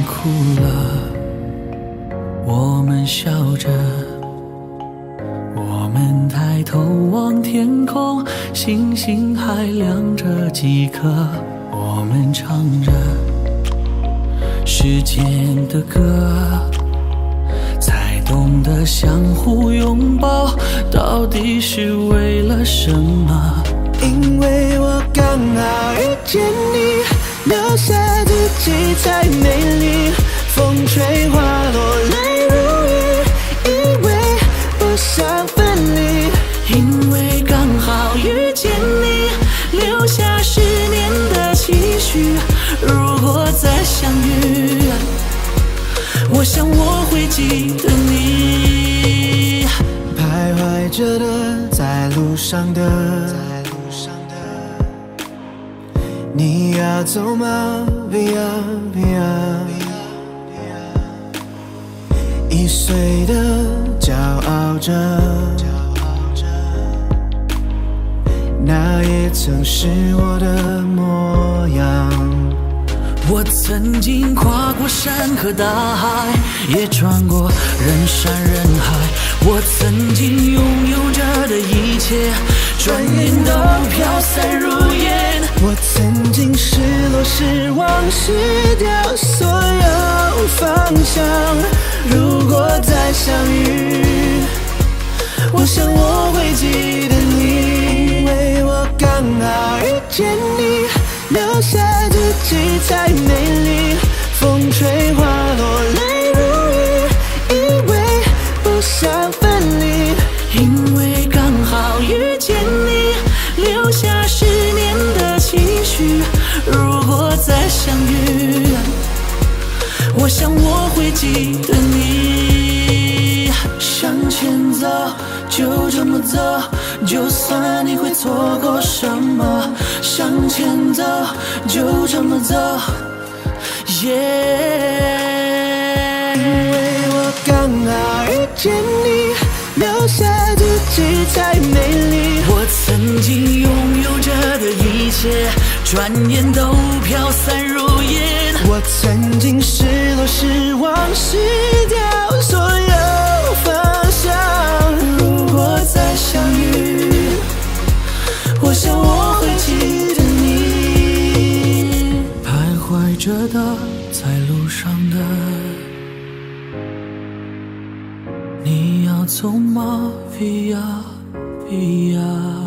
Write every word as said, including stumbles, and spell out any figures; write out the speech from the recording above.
哭了，我们笑着，我们抬头望天空，星星还亮着几颗，我们唱着时间的歌，才懂得相互拥抱到底是为了什么。 因为我刚好遇见你，留下自己才美丽，风吹花落泪如雨，以为不想分离。 因为刚好遇见你，留下十年的期许，如果再相遇，我想我会记得你。 徘徊着的，在路上的，你要走吗 ？Via Via， 易碎的，骄傲着，那也曾是我的模样。 我曾经跨过山和大海，也穿过人山人海。我曾经拥有着的一切，转眼都飘散如烟。 我曾经失落失望失掉所有方向，如果再相遇，我想我会记得你。因为我刚好遇见你，留下自己才美丽，风吹花落泪如雨，以为不想分离。 因为刚好遇见你，留下十年的期许，如果再相遇，我想我会记得你。向前走，就这么走，就算你会错过什么。向前走，就这么走，耶、yeah。 因为我刚好遇见你，留下自己才美丽。 我曾经拥有着的一切，转眼都飘散如烟。 我曾经失落失望失掉所有方向， 如果再相遇，我想我会记得你。徘徊着的，在路上的，你要走吗？Via Via。